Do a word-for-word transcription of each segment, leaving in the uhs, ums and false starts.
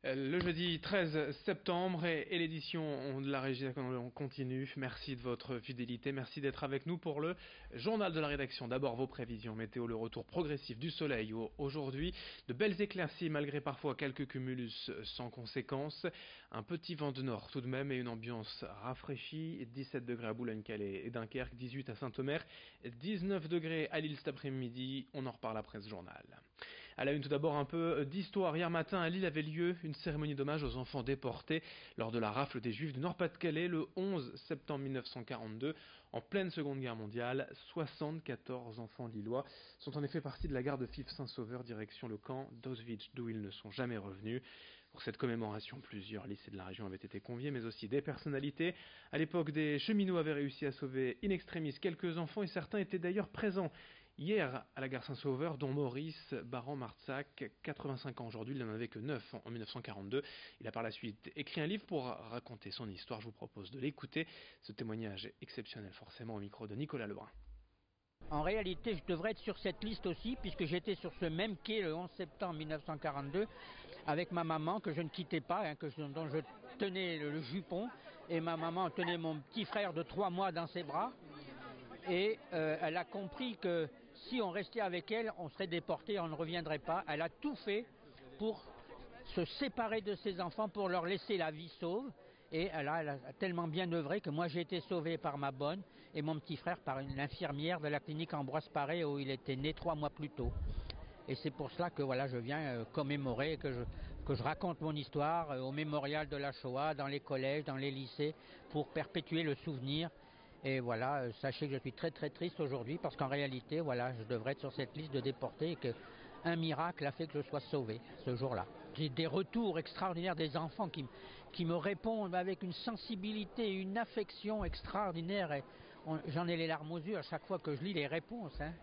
Le jeudi treize septembre et, et l'édition de la régie on continue. Merci de votre fidélité, merci d'être avec nous pour le journal de la rédaction. D'abord vos prévisions météo, le retour progressif du soleil aujourd'hui, de belles éclaircies malgré parfois quelques cumulus sans conséquence, un petit vent de nord tout de même et une ambiance rafraîchie, dix-sept degrés à Boulogne-Calais et Dunkerque, dix-huit à Saint-Omer, dix-neuf degrés à Lille cet après-midi, on en reparle après ce journal. À la une tout d'abord un peu d'histoire. Hier matin à Lille avait lieu une cérémonie d'hommage aux enfants déportés lors de la rafle des Juifs du Nord-Pas-de-Calais le onze septembre mille neuf cent quarante-deux. En pleine Seconde Guerre mondiale, soixante-quatorze enfants lillois sont en effet partis de la gare de Fives-Saint-Sauveur direction le camp d'Auschwitz d'où ils ne sont jamais revenus. Pour cette commémoration, plusieurs lycées de la région avaient été conviés, mais aussi des personnalités. À l'époque, des cheminots avaient réussi à sauver in extremis quelques enfants et certains étaient d'ailleurs présents hier à la gare Saint-Sauveur, dont Maurice Baran-Martzac, quatre-vingt-cinq ans aujourd'hui, il n'en avait que neuf en mille neuf cent quarante-deux. Il a par la suite écrit un livre pour raconter son histoire, je vous propose de l'écouter. Ce témoignage est exceptionnel forcément au micro de Nicolas Lebrun. En réalité, je devrais être sur cette liste aussi, puisque j'étais sur ce même quai le onze septembre mille neuf cent quarante-deux, avec ma maman que je ne quittais pas, hein, que je, dont je tenais le, le jupon, et ma maman tenait mon petit frère de trois mois dans ses bras, et euh, elle a compris que si on restait avec elle, on serait déporté, on ne reviendrait pas. Elle a tout fait pour se séparer de ses enfants, pour leur laisser la vie sauve. Et elle a, elle a tellement bien œuvré que moi j'ai été sauvé par ma bonne et mon petit frère par une infirmière de la clinique Ambroise Paré où il était né trois mois plus tôt. Et c'est pour cela que voilà, je viens euh, commémorer, que je, que je raconte mon histoire euh, au mémorial de la Shoah, dans les collèges, dans les lycées, pour perpétuer le souvenir. Et voilà, euh, sachez que je suis très très triste aujourd'hui parce qu'en réalité, voilà, je devrais être sur cette liste de déportés et que un miracle a fait que je sois sauvé ce jour-là. J'ai des retours extraordinaires des enfants qui, qui me répondent avec une sensibilité, une affection extraordinaire. Et on, j'en ai les larmes aux yeux à chaque fois que je lis les réponses. Hein.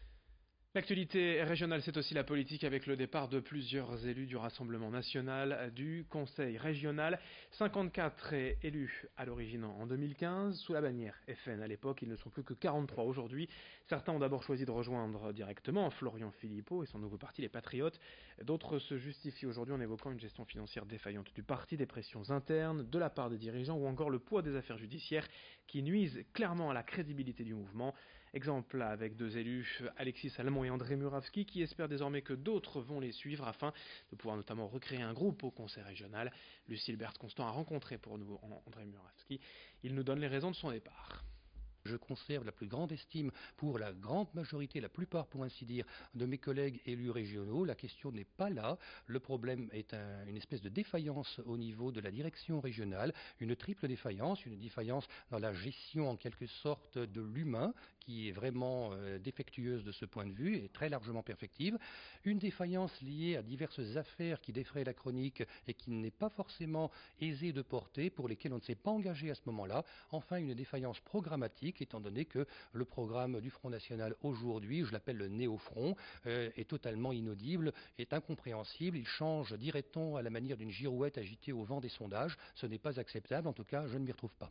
L'actualité régionale, c'est aussi la politique avec le départ de plusieurs élus du Rassemblement national, du Conseil régional. cinquante-quatre élus à l'origine en deux mille quinze, sous la bannière F N à l'époque, ils ne sont plus que quarante-trois aujourd'hui. Certains ont d'abord choisi de rejoindre directement Florian Philippot et son nouveau parti, les Patriotes. D'autres se justifient aujourd'hui en évoquant une gestion financière défaillante du parti, des pressions internes de la part des dirigeants ou encore le poids des affaires judiciaires qui nuisent clairement à la crédibilité du mouvement. Exemple avec deux élus, Alexis Salmon et André Murawski, qui espèrent désormais que d'autres vont les suivre afin de pouvoir notamment recréer un groupe au conseil régional. Lucille Berthe-Constant a rencontré pour nous André Murawski. Il nous donne les raisons de son départ. Je conserve la plus grande estime pour la grande majorité, la plupart pour ainsi dire, de mes collègues élus régionaux. La question n'est pas là. Le problème est un, une espèce de défaillance au niveau de la direction régionale, une triple défaillance, une défaillance dans la gestion en quelque sorte de l'humain qui est vraiment euh, défectueuse de ce point de vue et très largement perfective, une défaillance liée à diverses affaires qui défraient la chronique et qui n'est pas forcément aisée de porter, pour lesquelles on ne s'est pas engagé à ce moment-là, enfin une défaillance programmatique étant donné que le programme du Front National aujourd'hui, je l'appelle le néo-front, euh, est totalement inaudible, est incompréhensible, il change, dirait-on, à la manière d'une girouette agitée au vent des sondages, ce n'est pas acceptable, en tout cas je ne m'y retrouve pas.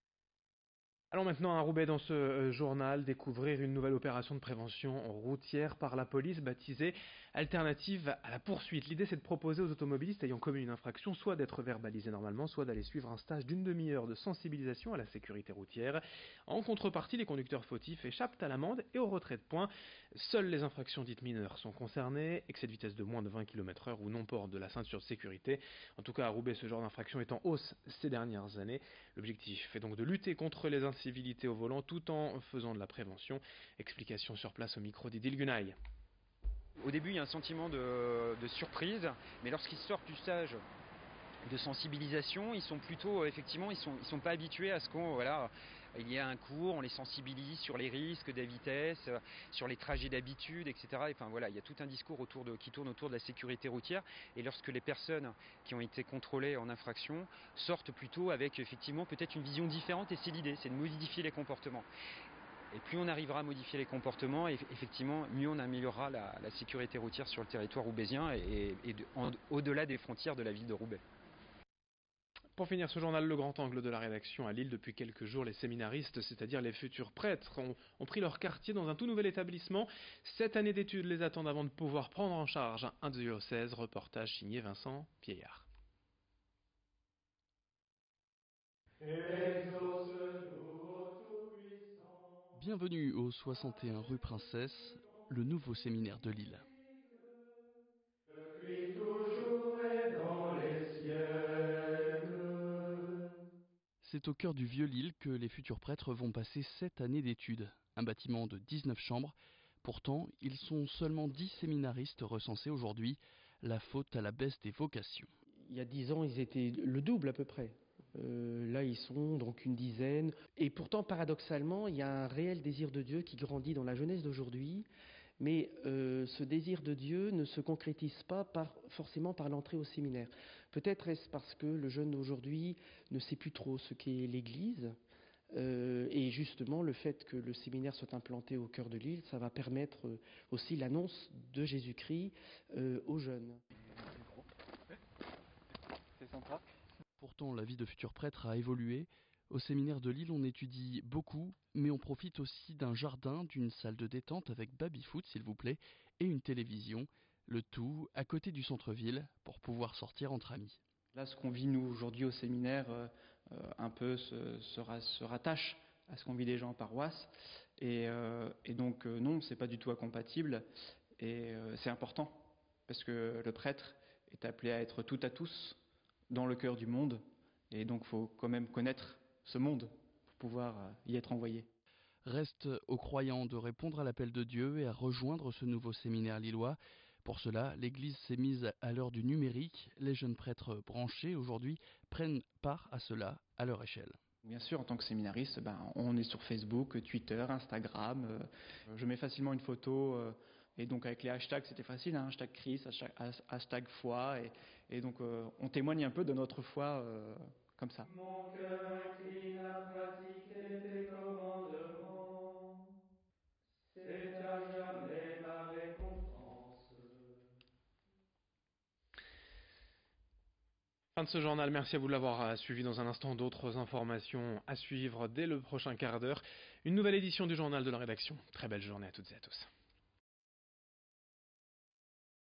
Allons maintenant à Roubaix dans ce euh, journal, découvrir une nouvelle opération de prévention routière par la police baptisée Alternative à la poursuite. L'idée c'est de proposer aux automobilistes ayant commis une infraction soit d'être verbalisés normalement, soit d'aller suivre un stage d'une demi-heure de sensibilisation à la sécurité routière. En contrepartie, les conducteurs fautifs échappent à l'amende et au retrait de points. Seules les infractions dites mineures sont concernées, excès de vitesse de moins de vingt kilomètres heure ou non-port de la ceinture de sécurité. En tout cas à Roubaix, ce genre d'infraction est en hausse ces dernières années. L'objectif est donc de lutter contre les incivilités au volant tout en faisant de la prévention. Explication sur place au micro d'Idil Gunaï. Au début, il y a un sentiment de, de surprise, mais lorsqu'ils sortent du stage de sensibilisation, ils sont plutôt, effectivement, ils sont, ils sont pas habitués à ce qu'on, voilà, il y a un cours, on les sensibilise sur les risques des vitesses, sur les trajets d'habitude, et cetera. Et enfin voilà, il y a tout un discours autour de, qui tourne autour de la sécurité routière. Et lorsque les personnes qui ont été contrôlées en infraction sortent plutôt avec effectivement peut-être une vision différente, et c'est l'idée, c'est de modifier les comportements. Et plus on arrivera à modifier les comportements, et effectivement, mieux on améliorera la, la sécurité routière sur le territoire roubaisien et, et de, en, au-delà des frontières de la ville de Roubaix. Pour finir ce journal, le grand angle de la rédaction à Lille. Depuis quelques jours, les séminaristes, c'est-à-dire les futurs prêtres, ont, ont pris leur quartier dans un tout nouvel établissement. Sept années d'études les attendent avant de pouvoir prendre en charge un diocèse. Reportage signé Vincent Vieillard. Bienvenue au soixante et un rue Princesse, le nouveau séminaire de Lille. C'est au cœur du vieux Lille que les futurs prêtres vont passer sept années d'études, un bâtiment de dix-neuf chambres. Pourtant, ils sont seulement dix séminaristes recensés aujourd'hui, la faute à la baisse des vocations. Il y a dix ans, ils étaient le double à peu près. Euh, là, ils sont donc une dizaine. Et pourtant, paradoxalement, il y a un réel désir de Dieu qui grandit dans la jeunesse d'aujourd'hui. Mais euh, ce désir de Dieu ne se concrétise pas par, forcément par l'entrée au séminaire. Peut-être est-ce parce que le jeune d'aujourd'hui ne sait plus trop ce qu'est l'Église. Euh, et justement, le fait que le séminaire soit implanté au cœur de l'île, ça va permettre euh, aussi l'annonce de Jésus-Christ euh, aux jeunes. C'est sympa. Pourtant, la vie de futur prêtre a évolué. Au séminaire de Lille, on étudie beaucoup, mais on profite aussi d'un jardin, d'une salle de détente avec baby-foot, s'il vous plaît, et une télévision. Le tout à côté du centre-ville pour pouvoir sortir entre amis. Là, ce qu'on vit, nous, aujourd'hui au séminaire, euh, euh, un peu se, se, ra- se rattache à ce qu'on vit déjà en paroisse. Et, euh, et donc, euh, non, c'est pas du tout incompatible. Et euh, c'est important, parce que le prêtre est appelé à être tout à tous dans le cœur du monde. Et donc, il faut quand même connaître ce monde pour pouvoir euh, y être envoyé. Reste aux croyants de répondre à l'appel de Dieu et à rejoindre ce nouveau séminaire lillois. Pour cela, l'Église s'est mise à l'heure du numérique. Les jeunes prêtres branchés aujourd'hui prennent part à cela à leur échelle. Bien sûr, en tant que séminariste, ben, on est sur Facebook, Twitter, Instagram. Euh, je mets facilement une photo, euh, et donc avec les hashtags, c'était facile, hein, hashtag Christ, hashtag, hashtag foi, et, et donc euh, on témoigne un peu de notre foi euh, comme ça. Mon cœur incline à pratiquer tes commandements, c'est à jamais ma récompense. Fin de ce journal, merci à vous de l'avoir suivi. Dans un instant, d'autres informations à suivre dès le prochain quart d'heure. Une nouvelle édition du journal de la rédaction. Très belle journée à toutes et à tous.